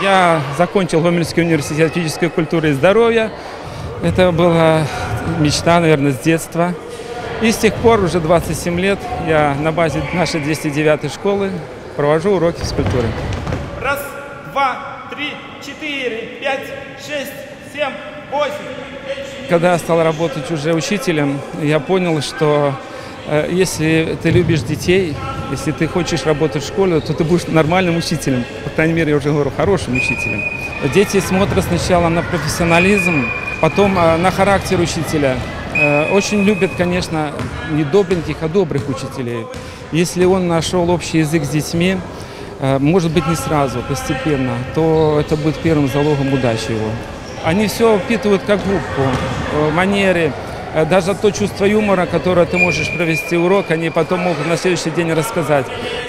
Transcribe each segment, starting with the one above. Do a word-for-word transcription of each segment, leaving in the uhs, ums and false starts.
Я закончил Гомельский университет физической культуры и здоровья. Это была мечта, наверное, с детства. И с тех пор, уже двадцать семь лет, я на базе нашей двести девятой школы провожу уроки физкультуры. Раз, два, три, четыре, пять, шесть, семь, восемь. Когда я стал работать уже учителем, я понял, что э, если ты любишь детей, если ты хочешь работать в школе, то ты будешь нормальным учителем. По крайней мере, я уже говорю, хорошим учителем. Дети смотрят сначала на профессионализм, потом э, на характер учителя. Э, очень любят, конечно, не добреньких, а добрых учителей. Если он нашел общий язык с детьми, э, может быть, не сразу, постепенно, то это будет первым залогом удачи его. Они все впитывают как губку, манеры, даже то чувство юмора, которое ты можешь провести урок, они потом могут на следующий день рассказать.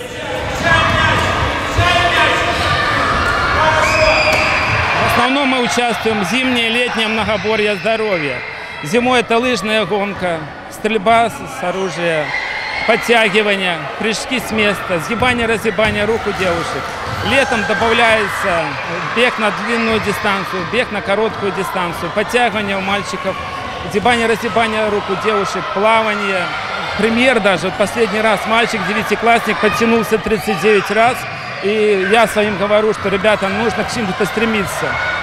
В основном мы участвуем в зимнее, летнее многоборье здоровья. Зимой это лыжная гонка, стрельба с оружия, подтягивания, прыжки с места, сгибание-разгибание рук у девушек. Летом добавляется бег на длинную дистанцию, бег на короткую дистанцию, подтягивание у мальчиков, сгибание-разгибание рук у девушек, плавание. Пример даже, вот последний раз мальчик, девятиклассник, подтянулся тридцать девять раз, и я своим говорю, что ребятам нужно к чему-то стремиться.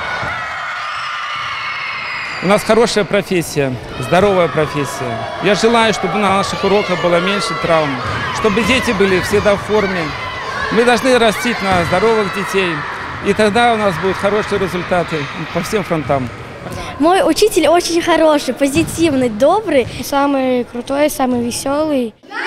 У нас хорошая профессия, здоровая профессия. Я желаю, чтобы на наших уроках было меньше травм, чтобы дети были всегда в форме. Мы должны растить на здоровых детей, и тогда у нас будут хорошие результаты по всем фронтам. Мой учитель очень хороший, позитивный, добрый. Самый крутой, самый веселый.